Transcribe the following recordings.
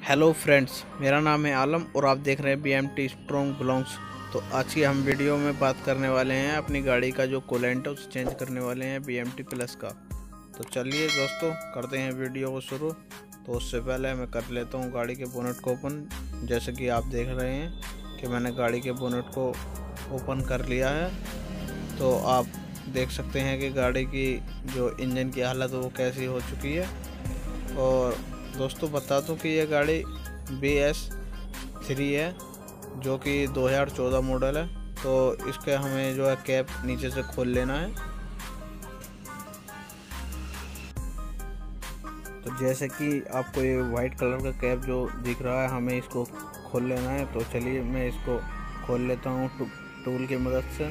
Hello friends, मेरा नाम है आलम और आप देख रहे हैं BMT स्ट्रॉन्ग ब्लॉग्स। तो आज की हम वीडियो में बात करने वाले हैं अपनी गाड़ी का जो कूलेंट है उसे चेंज करने वाले हैं BMT प्लस का। तो चलिए दोस्तों, करते हैं वीडियो को शुरू। तो उससे पहले मैं कर लेता हूँ गाड़ी के बोनेट को ओपन। जैसे कि आप देख रहे हैं कि मैंने गाड़ी के बोनेट को ओपन कर लिया है। तो आप देख सकते हैं कि गाड़ी की जो इंजन की हालत वो कैसी हो चुकी है। और दोस्तों बता दूं कि ये गाड़ी BS3 है जो कि 2014 मॉडल है। तो इसके हमें जो है कैप नीचे से खोल लेना है। तो जैसे कि आपको ये वाइट कलर का कैप जो दिख रहा है, हमें इसको खोल लेना है। तो चलिए मैं इसको खोल लेता हूँ टूल की मदद से।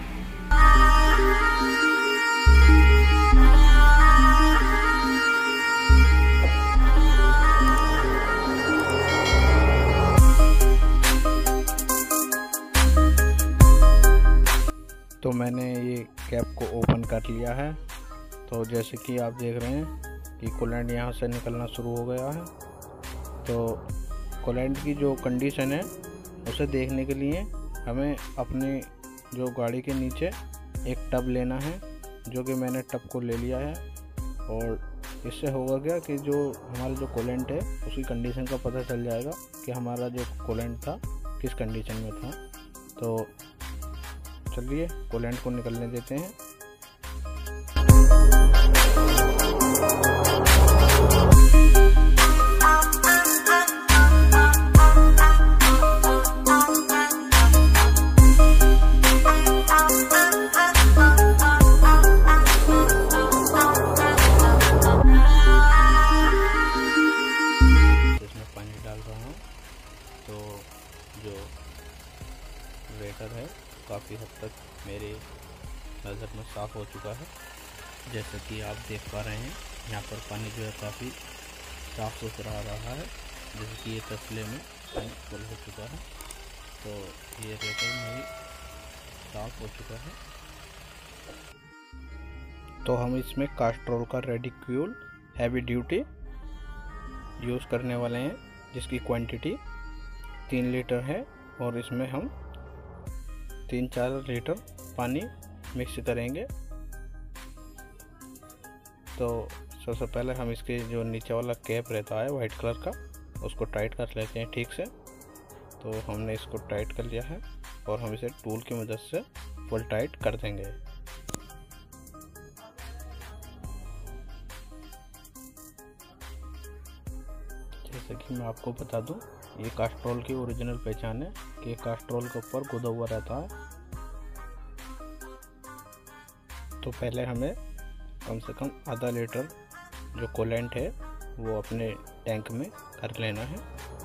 तो मैंने ये कैप को ओपन कर लिया है। तो जैसे कि आप देख रहे हैं कि कूलेंट यहाँ से निकलना शुरू हो गया है। तो कूलेंट की जो कंडीशन है उसे देखने के लिए हमें अपनी जो गाड़ी के नीचे एक टब लेना है, जो कि मैंने टब को ले लिया है। और इससे होगा क्या कि जो हमारा जो कूलेंट है उसकी कंडीशन का पता चल जाएगा कि हमारा जो कूलेंट था किस कंडीशन में था। तो चलिए कूलेंट को निकलने देते हैं। इसमें पानी डाल रहा हूँ। तो जो वेटर है काफ़ी हद तक मेरे नज़र में साफ़ हो चुका है। जैसे कि आप देख पा रहे हैं यहाँ पर पानी जो है काफ़ी साफ़ सुथरा आ रहा है। जैसे कि ये तसले में पानी फुल हो चुका है। तो ये रेटर में साफ़ हो चुका है। तो हम इसमें कास्ट्रोल का रेडिक्यूल हैवी ड्यूटी यूज़ करने वाले हैं, जिसकी क्वांटिटी 3 लीटर है। और इसमें हम 3-4 लीटर पानी मिक्स करेंगे। तो सबसे पहले हम इसके जो नीचे वाला कैप रहता है वाइट कलर का, उसको टाइट कर लेते हैं ठीक से। तो हमने इसको टाइट कर लिया है और हम इसे टूल की मदद से फुल टाइट कर देंगे। जैसे कि मैं आपको बता दूं, ये कास्ट्रोल की ओरिजिनल पहचान है कि कास्ट्रोल के ऊपर गुदा हुआ रहता है। तो पहले हमें कम से कम आधा लीटर जो कूलेंट है वो अपने टैंक में कर लेना है।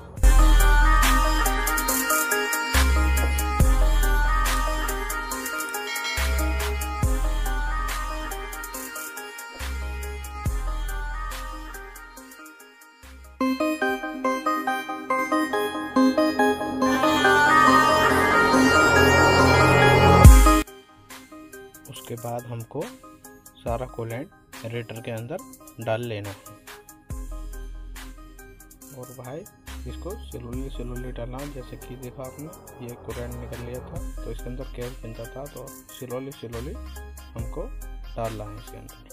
उसके बाद हमको सारा कूलेंट रेटर के अंदर डाल लेना है। और भाई इसको स्लोली डालना। जैसे कि देखा आपने ये कूलेंट निकल लिया था, तो इसके अंदर गैस बनता था। तो स्लोली हमको डालना है इसके अंदर।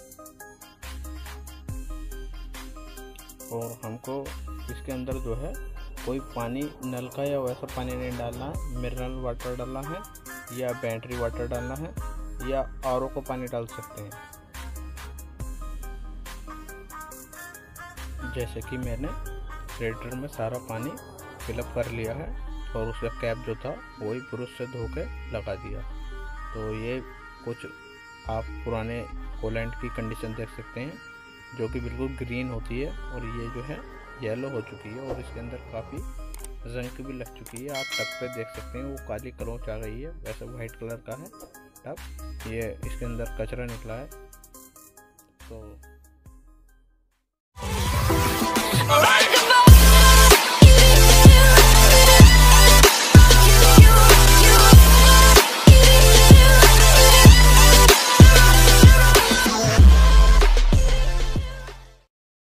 और हमको इसके अंदर जो है कोई पानी नल का या वैसा पानी नहीं डालना है। मिनरल वाटर डालना है या बैटरी वाटर डालना है या RO को पानी डाल सकते हैं। जैसे कि मैंने रेडिएटर में सारा पानी फिलअप कर लिया है और उसका कैप जो था वही ब्रश से धो के लगा दिया। तो ये कुछ आप पुराने कूलेंट की कंडीशन देख सकते हैं, जो कि बिल्कुल ग्रीन होती है और ये जो है येलो हो चुकी है। और इसके अंदर काफ़ी जंग भी लग चुकी है। आप टब पे देख सकते हैं वो काली कलोच आ गई है। वैसे वाइट कलर का है टब। ये इसके अंदर कचरा निकला है। तो